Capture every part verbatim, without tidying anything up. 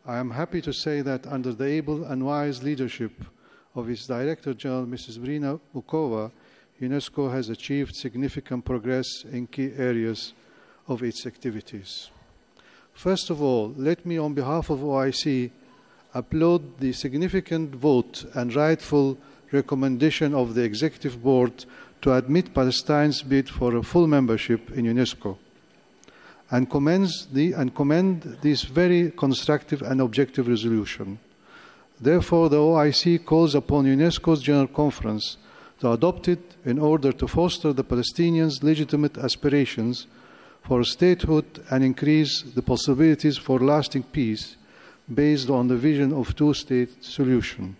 I am happy to say that under the able and wise leadership of its Director General, Missus Brina Bukova, UNESCO has achieved significant progress in key areas of its activities. First of all, let me, on behalf of O I C, applaud the significant vote and rightful recommendation of the Executive Board to admit Palestine's bid for a full membership in UNESCO, and, commends the, and commend this very constructive and objective resolution. Therefore, the O I C calls upon UNESCO's General Conference to adopt it in order to foster the Palestinians' legitimate aspirations for statehood and increase the possibilities for lasting peace based on the vision of two-state solution.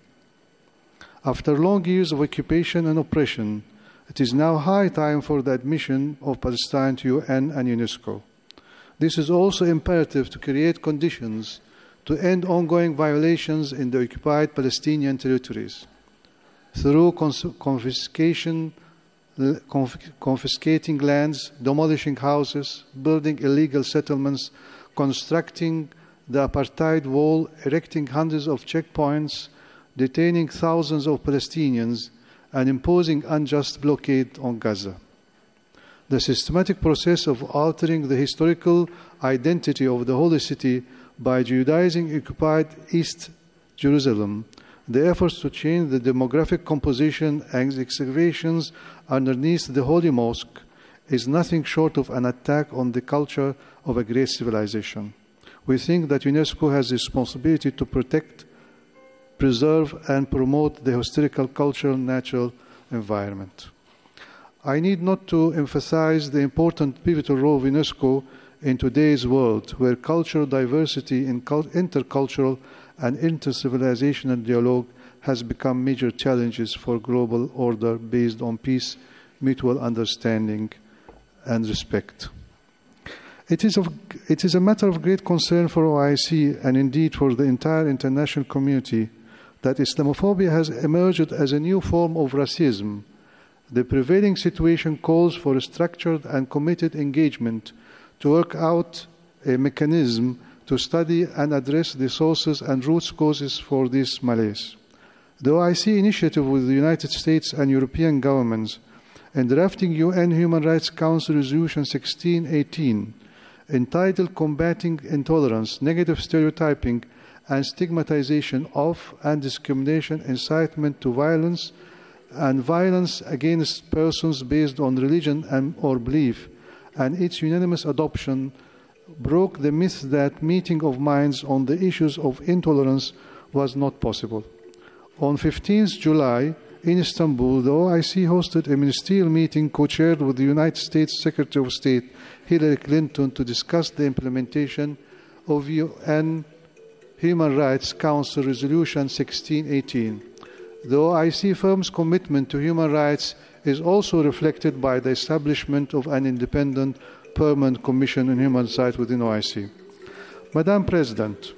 After long years of occupation and oppression, it is now high time for the admission of Palestine to U N and UNESCO. This is also imperative to create conditions to end ongoing violations in the occupied Palestinian territories through confiscation, conf confiscating lands, demolishing houses, building illegal settlements, constructing the apartheid wall, erecting hundreds of checkpoints, detaining thousands of Palestinians, and imposing unjust blockade on Gaza. The systematic process of altering the historical identity of the Holy City by Judaizing occupied East Jerusalem, the efforts to change the demographic composition and excavations underneath the Holy Mosque is nothing short of an attack on the culture of a great civilization. We think that UNESCO has a responsibility to protect, preserve, and promote the historical, cultural, natural environment. I need not to emphasize the important pivotal role of UNESCO in today's world, where cultural diversity in intercultural and intercivilizational dialogue has become major challenges for global order based on peace, mutual understanding, and respect. It is, of, it is a matter of great concern for O I C and indeed for the entire international community that Islamophobia has emerged as a new form of racism. The prevailing situation calls for a structured and committed engagement to work out a mechanism to study and address the sources and root causes for this malaise. The O I C initiative with the United States and European governments in drafting U N Human Rights Council Resolution sixteen eighteen, entitled Combating Intolerance, Negative Stereotyping, and Stigmatization of and Discrimination, Incitement to Violence, and Violence Against Persons Based on Religion and or Belief, and its unanimous adoption broke the myth that meeting of minds on the issues of intolerance was not possible. On fifteenth July, in Istanbul, the O I C hosted a ministerial meeting co-chaired with the United States Secretary of State Hillary Clinton to discuss the implementation of U N Human Rights Council Resolution sixteen eighteen. The O I C firm's commitment to human rights is also reflected by the establishment of an independent permanent commission on human rights within O I C. Madam President,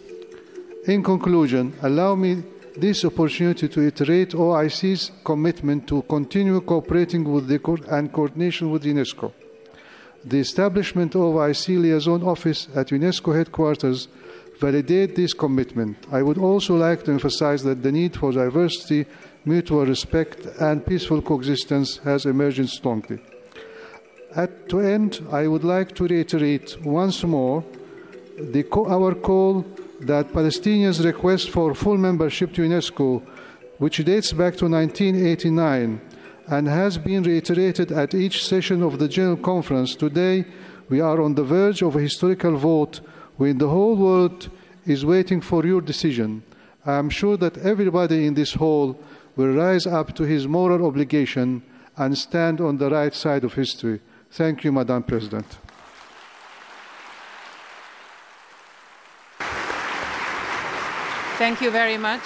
in conclusion, allow me this opportunity to iterate O I C's commitment to continue cooperating with the co and coordination with UNESCO. The establishment of O I C Liaison Office at UNESCO headquarters validate this commitment. I would also like to emphasize that the need for diversity, mutual respect, and peaceful coexistence has emerged strongly. At to end, I would like to reiterate once more the co our call that Palestinians' request for full membership to UNESCO, which dates back to nineteen eighty-nine and has been reiterated at each session of the General Conference. Today, we are on the verge of a historical vote when the whole world is waiting for your decision. I am sure that everybody in this hall will rise up to his moral obligation and stand on the right side of history. Thank you, Madam President. Thank you very much.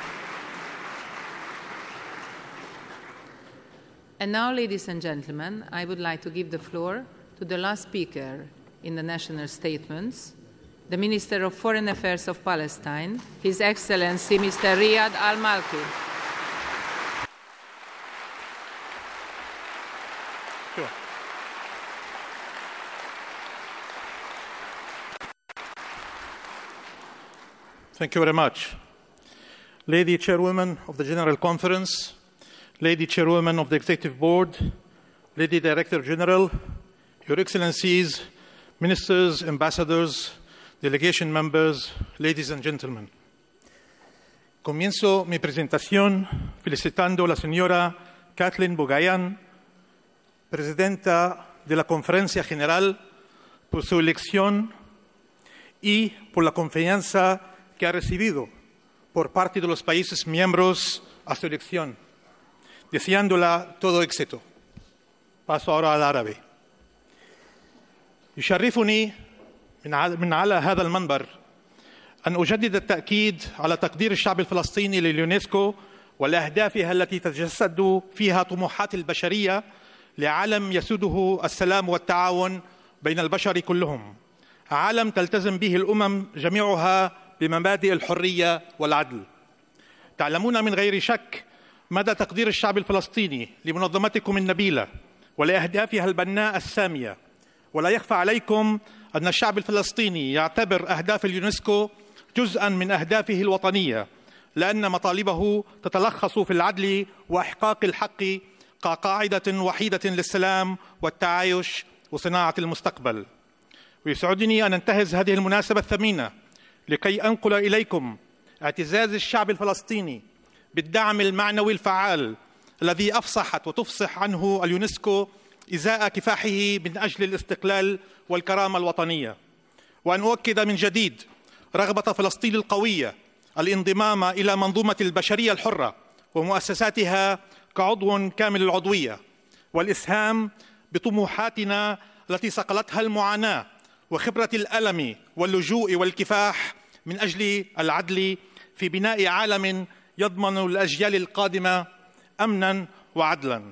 And now, ladies and gentlemen, I would like to give the floor to the last speaker in the national statements, the Minister of Foreign Affairs of Palestine, His Excellency Mister Riyad Al-Malki. Sure. Thank you very much. Lady Chairwoman of the General Conference, Lady Chairwoman of the Executive Board, Lady Director General, Your Excellencies, Ministers, Ambassadors, Delegation Members, Ladies and Gentlemen. Comienzo mi presentación felicitando a la señora Kathleen Bogayan, Presidenta de la Conferencia General, por su elección y por la confianza que ha recibido por parte de los países miembros a su elección, deseándola todo éxito. Paso ahora al árabe. يشرفني من على هذا المنبر أن أجدد التأكيد على تقدير الشعب الفلسطيني لليونسكو والأهدافها التي تتجسد فيها طموحات البشرية لعالم يسوده السلام والتعاون بين البشر كلهم، عالم تلتزم به الأمم جميعها بمبادئ الحرية والعدل. تعلمون من غير شك مدى تقدير الشعب الفلسطيني لمنظمتكم النبيلة ولأهدافها البناء السامية، ولا يخفى عليكم أن الشعب الفلسطيني يعتبر أهداف اليونسكو جزءاً من أهدافه الوطنية، لأن مطالبه تتلخص في العدل وإحقاق الحق كقاعدة وحيدة للسلام والتعايش وصناعة المستقبل. ويسعدني أن أنتهز هذه المناسبة الثمينة لكي أنقل إليكم اعتزاز الشعب الفلسطيني بالدعم المعنوي الفعال الذي أفصحت وتفصح عنه اليونسكو إزاء كفاحه من أجل الاستقلال والكرامة الوطنية، وأن أؤكد من جديد رغبة فلسطين القوية الانضمام إلى منظومة البشرية الحرة ومؤسساتها كعضو كامل العضوية، والإسهام بطموحاتنا التي صقلتها المعاناة وخبرة الألم واللجوء والكفاح من أجل العدل في بناء عالم يضمن الأجيال القادمة أمناً وعدلاً.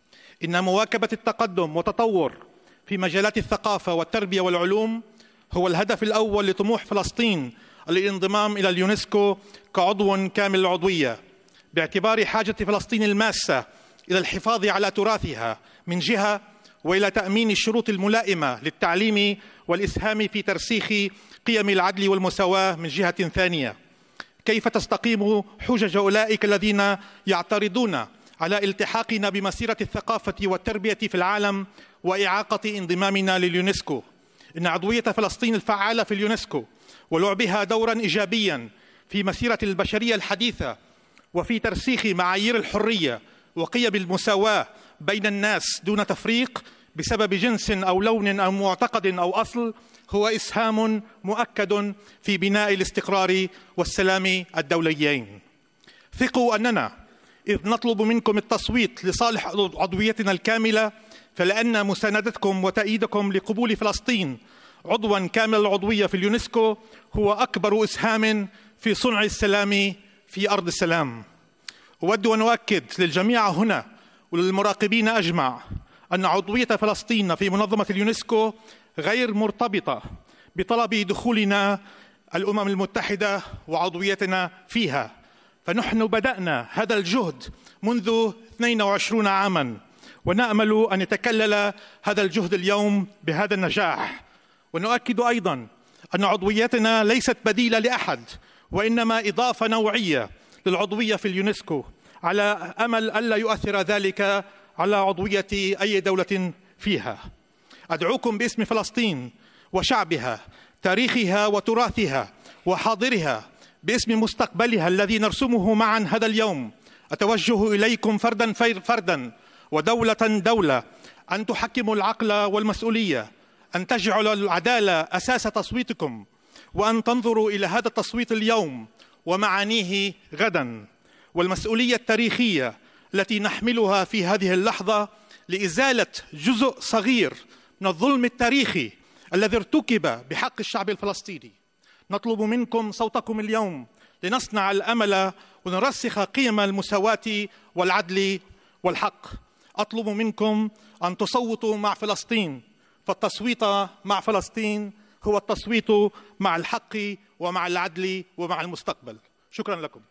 إن مواكبة التقدم والتطور في مجالات الثقافة والتربية والعلوم هو الهدف الأول لطموح فلسطين الانضمام إلى اليونسكو كعضو كامل العضوية، باعتبار حاجة فلسطين الماسة إلى الحفاظ على تراثها من جهة، وإلى تأمين الشروط الملائمة للتعليم والإسهام في ترسيخ قيم العدل والمساواة من جهة ثانية. كيف تستقيم حجج أولئك الذين يعترضون على التحاقنا بمسيرة الثقافة والتربية في العالم وإعاقة انضمامنا لليونسكو؟ إن عضوية فلسطين الفعالة في اليونسكو ولعبها دورا إيجابيا في مسيرة البشرية الحديثة وفي ترسيخ معايير الحرية وقيم المساواة بين الناس دون تفريق بسبب جنس أو لون أو معتقد أو أصل هو إسهام مؤكد في بناء الاستقرار والسلام الدوليين. ثقوا أننا إذ نطلب منكم التصويت لصالح عضويتنا الكاملة، فلأن مساندتكم وتأييدكم لقبول فلسطين عضوا كامل العضوية في اليونسكو هو أكبر إسهام في صنع السلام في أرض السلام. أود أن أؤكد للجميع هنا وللمراقبين أجمع أن عضوية فلسطين في منظمة اليونسكو غير مرتبطة بطلب دخولنا الأمم المتحدة وعضويتنا فيها، فنحن بدأنا هذا الجهد منذ اثنين وعشرين عاماً، ونأمل أن يتكلل هذا الجهد اليوم بهذا النجاح. ونؤكد أيضاً أن عضويتنا ليست بديلة لأحد، وإنما إضافة نوعية للعضوية في اليونسكو، على أمل ألا يؤثر ذلك على عضوية أي دولة فيها. أدعوكم باسم فلسطين وشعبها، تاريخها وتراثها وحاضرها، باسم مستقبلها الذي نرسمه معا هذا اليوم، أتوجه إليكم فردا فردا ودولة دولة أن تحكموا العقل والمسؤولية، أن تجعلوا العدالة أساس تصويتكم، وأن تنظروا إلى هذا التصويت اليوم ومعانيه غدا، والمسؤولية التاريخية التي نحملها في هذه اللحظة لإزالة جزء صغير من الظلم التاريخي الذي ارتكب بحق الشعب الفلسطيني. نطلب منكم صوتكم اليوم لنصنع الأمل ونرسخ قيم المساواة والعدل والحق. أطلب منكم أن تصوتوا مع فلسطين، فالتصويت مع فلسطين هو التصويت مع الحق ومع العدل ومع المستقبل. شكرا لكم.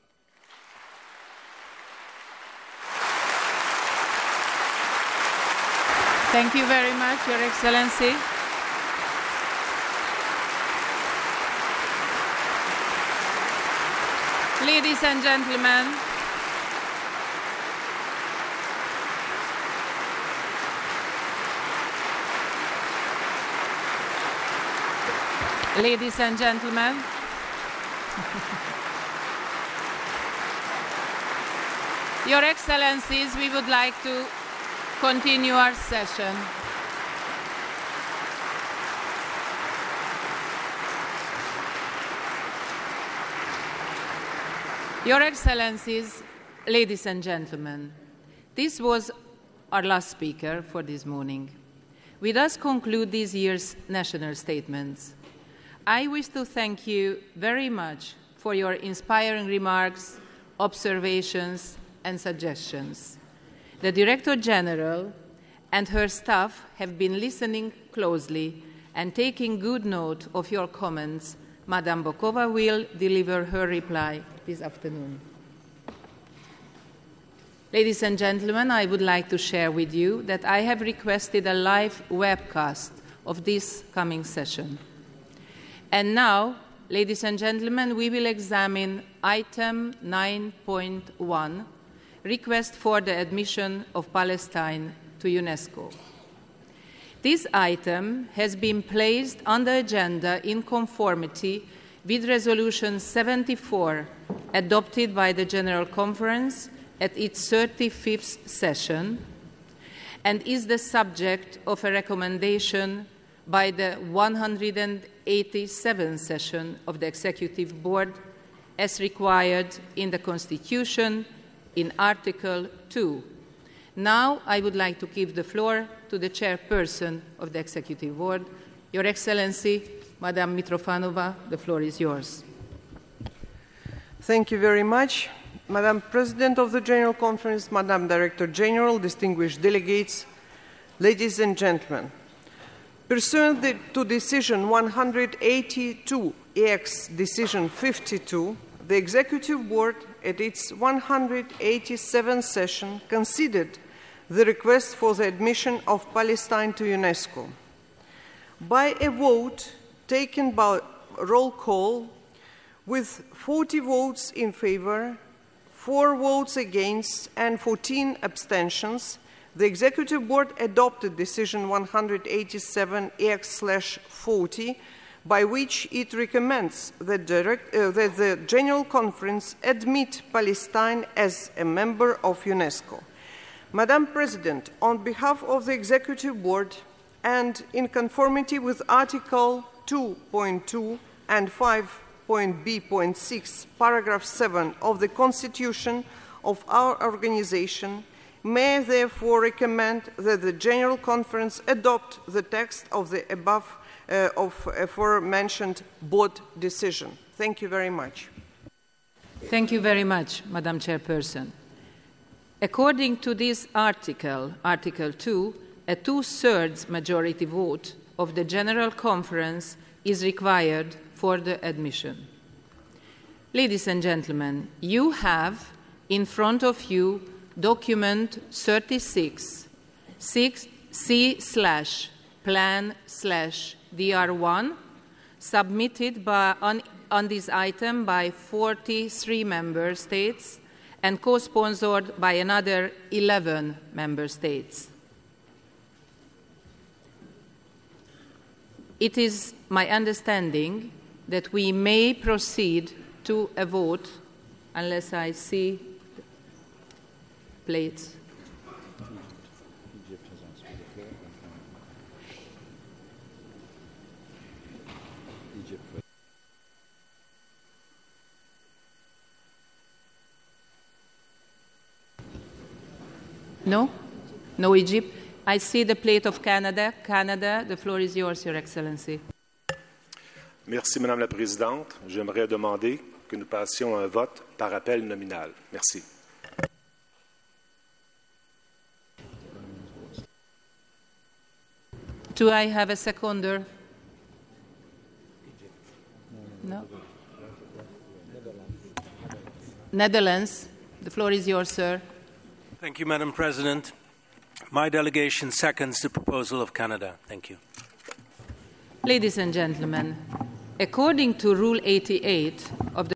Thank you very much, Your Excellency. Ladies and gentlemen, ladies and gentlemen, Your Excellencies, we would like to continue our session. Your Excellencies, ladies and gentlemen, this was our last speaker for this morning. We thus conclude this year's national statements. I wish to thank you very much for your inspiring remarks, observations, and suggestions. The Director General and her staff have been listening closely and taking good note of your comments. Madame Bokova will deliver her reply this afternoon. Ladies and gentlemen, I would like to share with you that I have requested a live webcast of this coming session. And now, ladies and gentlemen, we will examine item nine point one, request for the admission of Palestine to UNESCO. This item has been placed on the agenda in conformity with Resolution seventy-four, adopted by the General Conference at its thirty-fifth session, and is the subject of a recommendation by the one hundred eighty-seventh session of the Executive Board, as required in the Constitution in Article two. Now I would like to give the floor to the Chairperson of the Executive Board, Your Excellency, Madame Mitrofanova, the floor is yours. Thank you very much. Madam President of the General Conference, Madam Director General, distinguished delegates, ladies and gentlemen, pursuant to Decision one hundred eighty-two E X Decision fifty-two, the Executive Board at its one hundred eighty-seventh session considered the request for the admission of Palestine to UNESCO. By a vote taken by roll call, with forty votes in favor, four votes against, and fourteen abstentions, the Executive Board adopted Decision one hundred eighty-seven E X forty, by which it recommends that, direct, uh, that the General Conference admit Palestine as a member of UNESCO. Madam President, on behalf of the Executive Board and in conformity with Article two point two and five point B point six, paragraph seven of the Constitution of our organization, may I therefore recommend that the General Conference adopt the text of the above uh, of aforementioned board decision. Thank you very much. Thank you very much, Madam Chairperson. According to this article, Article two, a two-thirds majority vote of the General Conference is required for the admission. Ladies and gentlemen, you have in front of you document thirty-six, C slash plan slash D R one, submitted by, on, on this item by forty-three member states and co-sponsored by another eleven member states. It is my understanding that we may proceed to a vote unless I see plates. No? No Egypt? I see the plate of Canada. Canada, the floor is yours, Your Excellency. Merci, Madame la Présidente. J'aimerais demander que nous passions à un vote par appel nominal. Merci. Do I have a seconder? No? Netherlands. The floor is yours, sir. Thank you, Madam President. My delegation seconds the proposal of Canada. Thank you. Ladies and gentlemen, according to Rule eighty-eight